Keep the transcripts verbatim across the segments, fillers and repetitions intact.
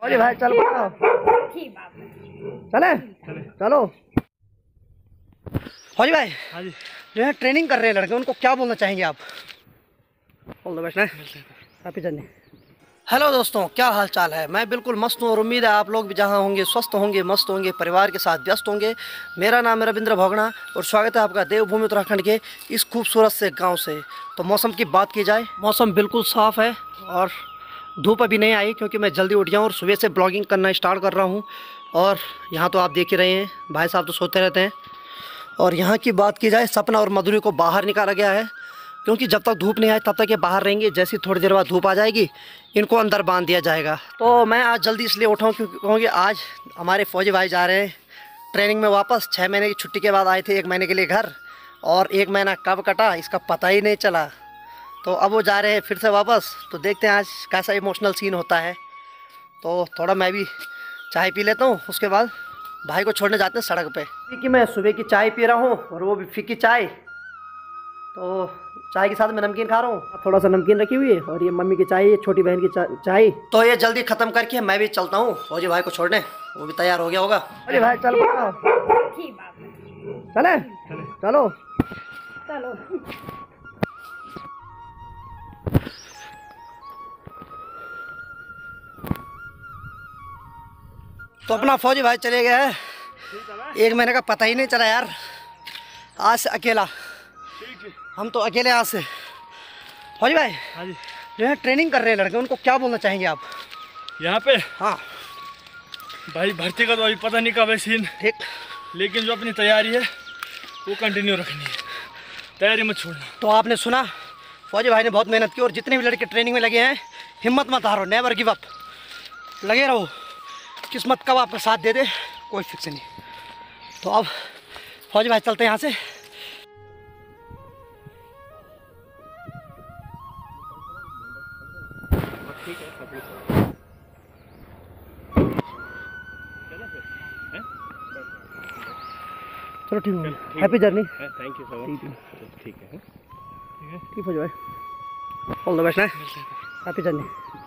अरे भाई चल पड़ो, चले चलो। फौजी भाई हाँ जी, जो है ट्रेनिंग कर रहे हैं लड़के, उनको क्या बोलना चाहेंगे आप? All the best. Happy journey. Hello दोस्तों, क्या हाल चाल है? मैं बिल्कुल मस्त हूँ और उम्मीद है आप लोग भी जहाँ होंगे स्वस्थ होंगे, मस्त होंगे, परिवार के साथ व्यस्त होंगे। मेरा नाम है रविंद्र भोगना और स्वागत है आपका देवभूमि उत्तराखंड के इस खूबसूरत से गांव से। तो मौसम की बात की जाए, मौसम बिल्कुल साफ़ है और धूप अभी नहीं आई क्योंकि मैं जल्दी उठ गया हूँ और सुबह से ब्लॉगिंग करना स्टार्ट कर रहा हूँ। और यहाँ तो आप देख ही रहे हैं, भाई साहब तो सोते रहते हैं। और यहाँ की बात की जाए, सपना और मधुरी को बाहर निकाला गया है क्योंकि जब तक धूप नहीं आए तब तक ये बाहर रहेंगे। जैसी थोड़ी देर बाद धूप आ जाएगी इनको अंदर बांध दिया जाएगा। तो मैं आज जल्दी इसलिए उठाऊँ क्योंकि क्योंकि आज हमारे फौजी भाई जा रहे हैं ट्रेनिंग में वापस। छः महीने की छुट्टी के बाद आए थे एक महीने के लिए घर, और एक महीना कब कटा इसका पता ही नहीं चला। तो अब वो जा रहे हैं फिर से वापस। तो देखते हैं आज कैसा इमोशनल सीन होता है। तो थोड़ा मैं भी चाय पी लेता हूँ, उसके बाद भाई को छोड़ने जाते हैं सड़क पे। कि मैं सुबह की चाय पी रहा हूँ और वो भी फीकी चाय। तो चाय के साथ मैं नमकीन खा रहा हूँ, थोड़ा सा नमकीन रखी हुई है, और ये मम्मी की चाय, ये छोटी बहन की चा, चाय। तो ये जल्दी ख़त्म करके मैं भी चलता हूँ फौजी भाई को छोड़ने, वो भी तैयार हो गया होगा। अरे भाई चल पड़ो, चले चलो चलो। तो अपना फौजी भाई चले गए हैं, एक महीने का पता ही नहीं चला यार। आज से अकेला, हम तो अकेले आज से। फौजी भाई हाँ जी, जो है ट्रेनिंग कर रहे हैं लड़के, उनको क्या बोलना चाहेंगे आप? यहाँ पे हाँ भाई भर्ती का तो अभी पता नहीं कब है सीन, ठीक, लेकिन जो अपनी तैयारी है वो कंटिन्यू रखनी है, तैयारी मत छोड़ना। तो आपने सुना, फौजी भाई ने बहुत मेहनत की और जितने भी लड़के ट्रेनिंग में लगे हैं हिम्मत मत हारो, नेवर गिव अप, लगे रहो। किस्मत कब आपका साथ दे दे कोई फिक्स नहीं। तो अब फौजी भाई चलते हैं यहाँ से। चलो ठीक है, happy journey. Thank you so much. ठीक है, ठीक फौजी भाई, all the best. Happy journey.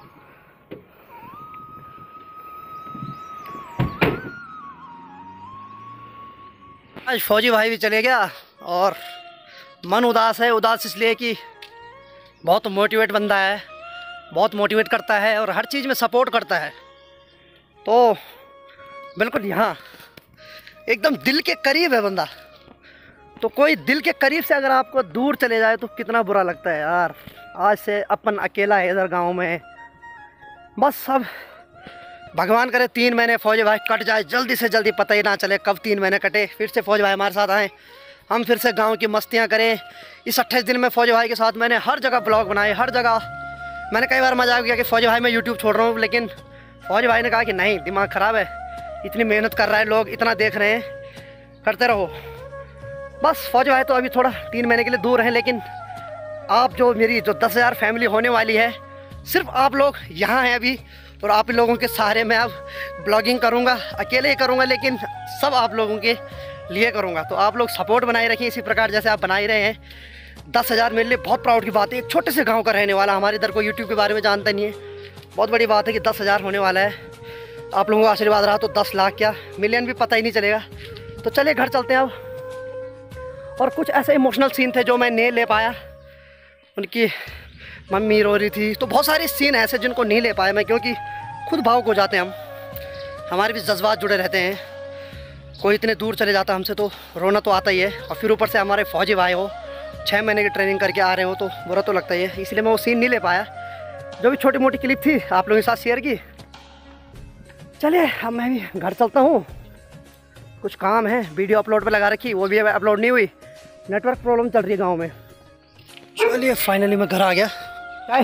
आज फौजी भाई भी चले गया और मन उदास है। उदास इसलिए कि बहुत मोटिवेट बंदा है, बहुत मोटिवेट करता है और हर चीज़ में सपोर्ट करता है। तो बिल्कुल यहाँ एकदम दिल के करीब है बंदा। तो कोई दिल के करीब से अगर आपको दूर चले जाए तो कितना बुरा लगता है यार। आज से अपन अकेला है इधर गाँव में। बस अब भगवान करे तीन महीने फौजी भाई कट जाए जल्दी से जल्दी, पता ही ना चले कब तीन महीने कटे, फिर से फौजी भाई हमारे साथ आएँ, हम फिर से गांव की मस्तियां करें। इस अट्ठाईस दिन में फौजी भाई के साथ मैंने हर जगह ब्लॉग बनाए, हर जगह। मैंने कई बार मजाक किया कि फौजी भाई मैं यूट्यूब छोड़ रहा हूँ, लेकिन फौजी भाई ने कहा कि नहीं, दिमाग ख़राब है, इतनी मेहनत कर रहा है, लोग इतना देख रहे हैं, करते रहो। बस फौजी भाई तो अभी थोड़ा तीन महीने के लिए दूर हैं, लेकिन आप जो मेरी जो दस हज़ार फैमिली होने वाली है, सिर्फ आप लोग यहाँ हैं अभी, और आप लोगों के सहारे मैं अब ब्लॉगिंग करूँगा, अकेले ही करूँगा, लेकिन सब आप लोगों के लिए करूँगा। तो आप लोग सपोर्ट बनाए रखिए इसी प्रकार जैसे आप बना ही रहे हैं। दस हज़ार मेरे लिए बहुत प्राउड की बात है। एक छोटे से गांव का रहने वाला, हमारे इधर को यूट्यूब के बारे में जानता नहीं है, बहुत बड़ी बात है कि दस हज़ार होने वाला है। आप लोगों का आशीर्वाद रहा तो दस लाख क्या मिलियन भी पता ही नहीं चलेगा। तो चलिए घर चलते हैं अब। और कुछ ऐसे इमोशनल सीन थे जो मैं नहीं ले पाया, उनकी मम्मी रो रही थी, तो बहुत सारे सीन ऐसे जिनको नहीं ले पाया मैं, क्योंकि खुद भावुक हो जाते हैं हम, हमारे भी जज्बात जुड़े रहते हैं। कोई इतने दूर चले जाता हमसे तो रोना तो आता ही है, और फिर ऊपर से हमारे फौजी भाई हो, छः महीने की ट्रेनिंग करके आ रहे हो, तो बुरा तो लगता ही है। इसलिए मैं वो सीन नहीं ले पाया, जो भी छोटी मोटी क्लिप थी आप लोगों के साथ शेयर की। चलिए अब मैं भी घर चलता हूँ, कुछ काम है, वीडियो अपलोड पर लगा रखी, वो भी अपलोड नहीं हुई, नेटवर्क प्रॉब्लम चल रही है गाँव में। चलिए फाइनली मैं घर आ गया। चाय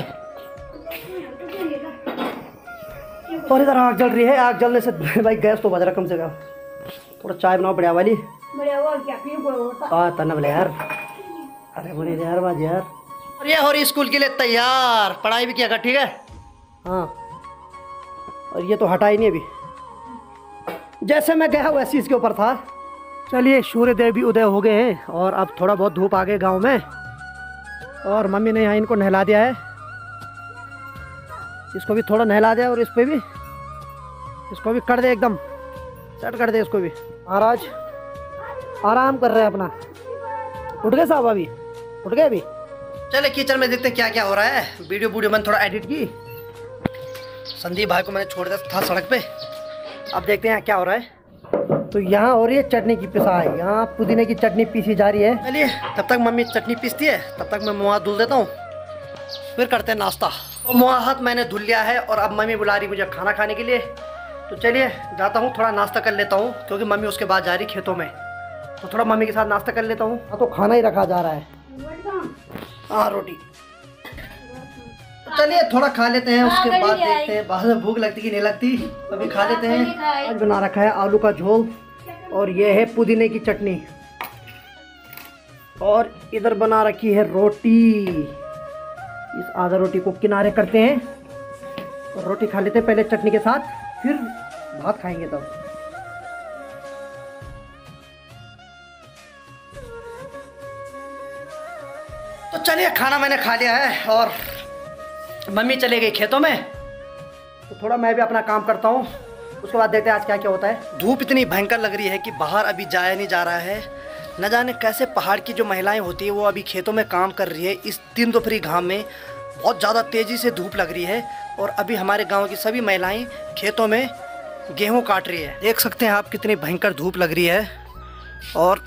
और इधर आग जल रही है, आग जलने से भाई गैस तो बज रहा कम से कम। थोड़ा चाय बनाओ बढ़िया वाली। हाँ तना बोले यार, अरे बोले यार बाज यार। और ये हो रही स्कूल के लिए तैयार, पढ़ाई भी किया कर, ठीक है। हाँ, और ये तो हटा ही नहीं अभी, जैसे मैं गया वैसे इसके ऊपर था। चलिए सूर्य देव भी उदय हो गए हैं और अब थोड़ा बहुत धूप आ गए गाँव में, और मम्मी ने यहाँ इनको नहला दिया है, इसको भी थोड़ा नहला दिया और इस पर भी। इसको भी कर दे, एकदम सेट कर दे इसको भी। महाराज आराम कर रहे हैं अपना। उठ गए साहब? अभी उठ गए अभी। चले किचन में देखते क्या क्या हो रहा है। वीडियो वीडियो मैंने थोड़ा एडिट की। संदीप भाई को मैंने छोड़ दिया था सड़क पे। अब देखते हैं क्या हो रहा है। तो यहाँ हो रही है चटनी की पिसाई। यहाँ पुदीने की चटनी पीसी जा रही है। चलिए तब तक मम्मी चटनी पीसती है, तब तक मैं मुँह हाथ धुल देता हूँ, फिर करते हैं नाश्ता। तो मुँह हाथ मैंने धुल लिया है और अब मम्मी बुला रही मुझे खाना खाने के लिए। तो चलिए जाता हूँ, थोड़ा नाश्ता कर लेता हूँ, क्योंकि मम्मी उसके बाद जा रही खेतों में। तो थोड़ा मम्मी के साथ नाश्ता कर लेता हूँ। हाँ तो खाना ही रखा जा रहा है। हाँ रोटी। चलिए थोड़ा खा लेते हैं, उसके बाद देखते हैं बाद में भूख लगती कि नहीं लगती। अभी खा लेते हैं। आज बना रखा है आलू का झोल और ये है पुदीने की चटनी, और इधर बना रखी है रोटी। इस आधा रोटी को किनारे करते हैं और रोटी खा लेते हैं पहले चटनी के साथ, फिर भात खाएंगे तब। तो चलिए खाना मैंने खा लिया है और मम्मी चले गई खेतों में। तो थोड़ा मैं भी अपना काम करता हूँ, उसके बाद देखते हैं आज क्या क्या होता है। धूप इतनी भयंकर लग रही है कि बाहर अभी जाया नहीं जा रहा है। न जाने कैसे पहाड़ की जो महिलाएं होती है वो अभी खेतों में काम कर रही है। इस दिन दोपहरी घाम में बहुत ज़्यादा तेज़ी से धूप लग रही है और अभी हमारे गाँव की सभी महिलाएँ खेतों में गेहूँ काट रही है। देख सकते हैं आप कितनी भयंकर धूप लग रही है और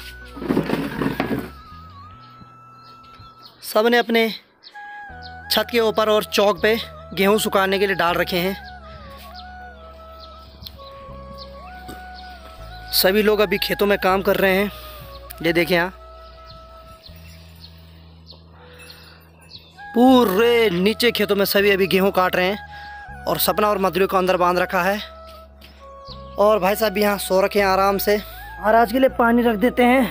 सब ने अपने छत के ऊपर और चौक पे गेहूं सुखाने के लिए डाल रखे हैं। सभी लोग अभी खेतों में काम कर रहे हैं। ये देखिए यहाँ पूरे नीचे खेतों में सभी अभी गेहूं काट रहे हैं और सपना और मधुरी को अंदर बांध रखा है और भाई साहब यहाँ सो रखे हैं आराम से। महाराज के लिए पानी रख देते हैं।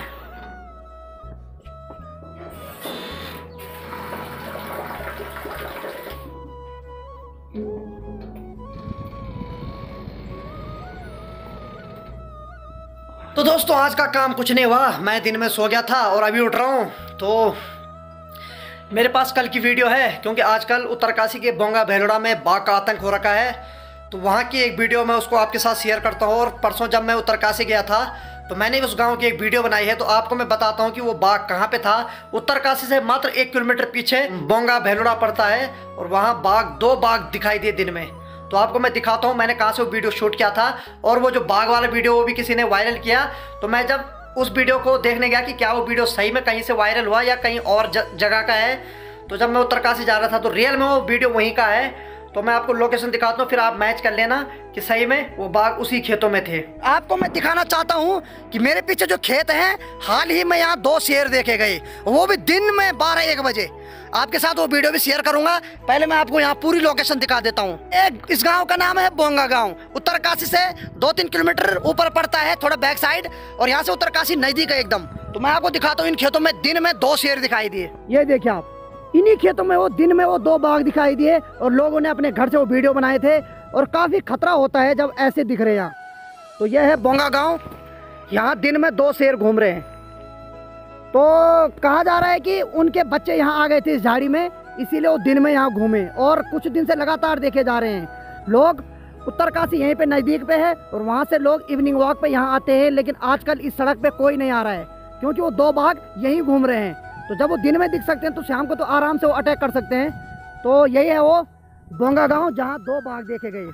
तो दोस्तों आज का काम कुछ नहीं हुआ। मैं दिन में सो गया था और अभी उठ रहा हूँ। तो मेरे पास कल की वीडियो है, क्योंकि आजकल उत्तरकाशी के बोंगा भेलोड़ा में बाघ का आतंक हो रखा है। तो वहाँ की एक वीडियो मैं उसको आपके साथ शेयर करता हूँ। और परसों जब मैं उत्तरकाशी गया था तो मैंने उस गांव की एक वीडियो बनाई है, तो आपको मैं बताता हूँ कि वो बाघ कहाँ पे था। उत्तरकाशी से मात्र एक किलोमीटर पीछे बोंगा भेलोड़ा पड़ता है और वहाँ बाघ दो बाघ दिखाई दिए दिन में। तो आपको मैं दिखाता हूँ मैंने कहाँ से वो वीडियो शूट किया था। और वो जो बाघ वाला वीडियो वो भी किसी ने वायरल किया। तो मैं जब उस वीडियो को देखने गया कि क्या वो वीडियो सही में कहीं से वायरल हुआ या कहीं और जगह का है, तो जब मैं उत्तरकाशी जा रहा था तो रियल में वो वीडियो वहीं का है। तो मैं आपको लोकेशन दिखाता हूँ, फिर आप मैच कर लेना कि सही में वो बाघ उसी खेतों में थे। आपको मैं दिखाना चाहता हूँ कि मेरे पीछे जो खेत हैं, हाल ही में यहाँ दो शेर देखे गए, वो भी दिन में बारह एक बजे। आपके साथ वो वीडियो भी शेयर करूंगा। पहले मैं आपको यहाँ पूरी लोकेशन दिखा देता हूँ। एक इस गांव का नाम है बोंगा गांव। उत्तरकाशी से दो तीन किलोमीटर ऊपर पड़ता है, थोड़ा बैक साइड, और यहाँ से उत्तरकाशी नजदीक है एकदम। तो मैं आपको दिखाता हूँ इन खेतों में दिन में दो शेर दिखाई दिए। ये देखिए आप, इन्हीं खेतों में वो दिन में वो दो बाघ दिखाई दिए और लोगों ने अपने घर से वो वीडियो बनाए थे। और काफी खतरा होता है जब ऐसे दिख रहे हैं यहाँ। तो यह है बोंगा गांव। यहाँ दिन में दो शेर घूम रहे हैं। तो कहा जा रहा है कि उनके बच्चे यहाँ आ गए थे इस झाड़ी में, इसीलिए वो दिन में यहाँ घूमे। और कुछ दिन से लगातार देखे जा रहे हैं लोग। उत्तरकाशी यहीं पे नज़दीक पे है और वहाँ से लोग इवनिंग वॉक पे यहाँ आते हैं। लेकिन आजकल इस सड़क पे कोई नहीं आ रहा है, क्योंकि वो दो बाघ यहीं घूम रहे हैं। तो जब वो दिन में दिख सकते हैं तो शाम को तो आराम से वो अटैक कर सकते हैं। तो यही है वो बोंगा गांव जहां दो बाघ देखे गए।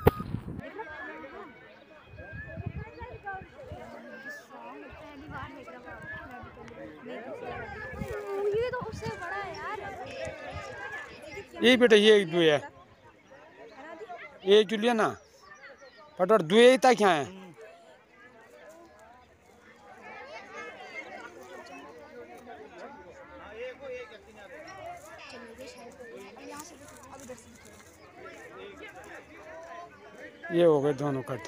यही बेटा ये एक दुए है, ये जुलिया ना पटोर दुए ही तक यहाँ है। ये हो गए दोनों कट।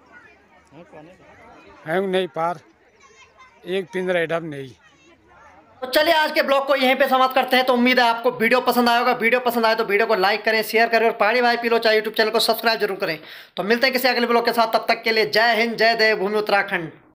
है नहीं पार एक पिंजरा डब नहीं। तो चलिए आज के ब्लॉग को यहीं पे समाप्त करते हैं। तो उम्मीद है आपको वीडियो पसंद आया होगा। वीडियो पसंद आए तो वीडियो को लाइक करें, शेयर करें और पहाड़ी भाई पी लो चाय यूट्यूब चैनल को सब्सक्राइब जरूर करें। तो मिलते हैं किसी अगले ब्लॉग के साथ, तब तक के लिए जय हिंद, जय देव भूमि उत्तराखंड।